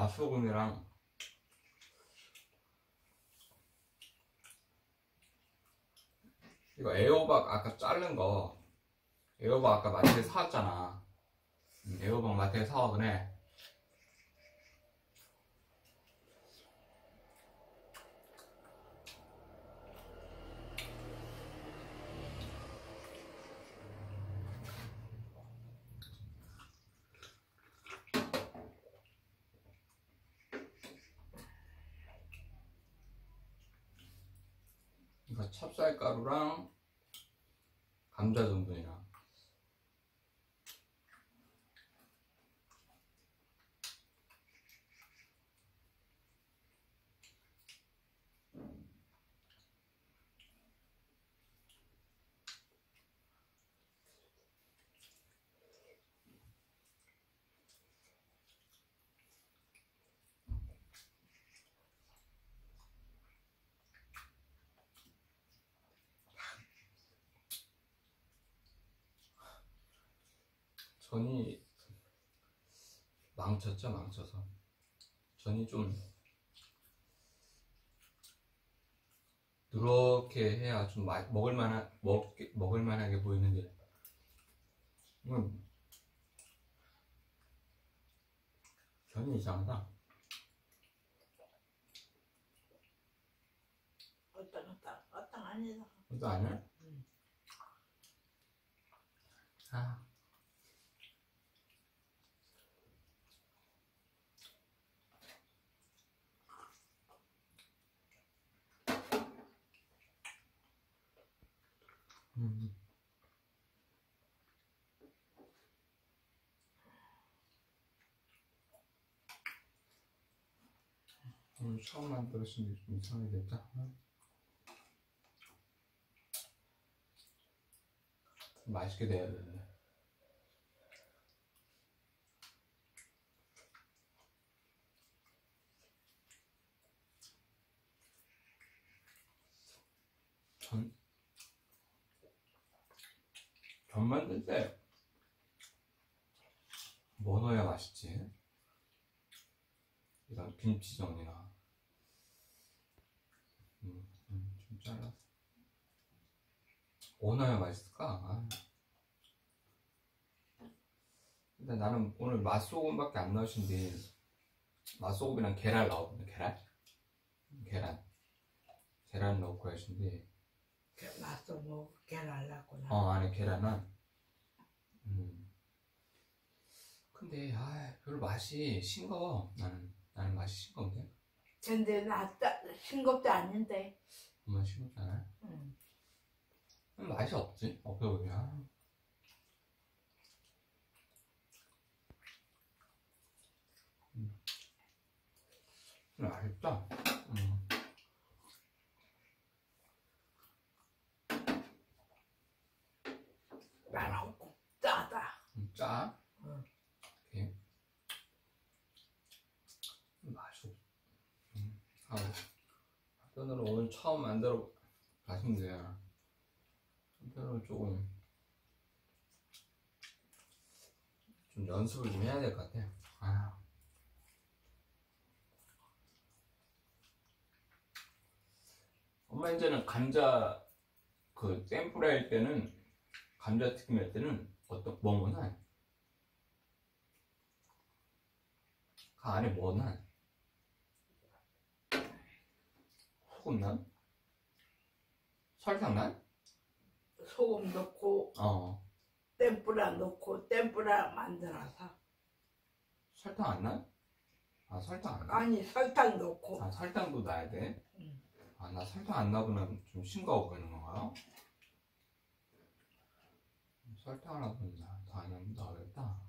맛소금이랑 이거 애호박 아까 자른 거, 애호박 아까 마트에 사왔잖아. 애호박 마트에 사와 그래. 이거 찹쌀가루랑 감자 전분이랑. 전이 망쳤죠, 망쳐서. 전이 좀 누렇게 해야 좀 먹을만하게 보이는데, 전이 이상하다. 어떤 아니다. 이거 아니야? 아. 오늘 처음 만들었으니 좀 이상하게 됐다. 맛있게 돼야 되는데. 전 만들 때 뭐 넣어야 맛있지? 이런 김치전이나 좀 잘라서 뭐 넣어야 맛있을까? 근데 나는 오늘 맛소금밖에 안 넣으신데, 맛소금이랑 계란 나오거든요. 계란 넣고 하신데, 맛소금 계란 넣구나. 안에 계란은 근데 별로 맛이 싱거워. 나는 맛이 싱거운데. 근데 나 싱겁지 않는데. 엄마 싱겁잖아. 맛이 없지? 없어 보면. 맛있다. 맛없고 짜다. 짜? 오케이. 맛이 없어. 한편으로 오늘 처음 만들어 봤는데, 한편으로 조금 좀 연습을 좀 해야 될 것 같아. 엄마 이제는 감자 샘플 할 때는, 감자튀김 할 때는 뭐 넣나? 그 안에 뭐 넣나? 소금 넣나? 설탕 넣나? 소금 넣고 tempura 넣고 템뿌라 만들어서. 설탕 안 넣나? 설탕 안 넣나? 아니 설탕 넣고. 설탕도 넣어야 돼? 나 설탕 안 넣으면 좀 싱거워 보이는 건가요? 설탕 하나 더 안 넣어야겠다.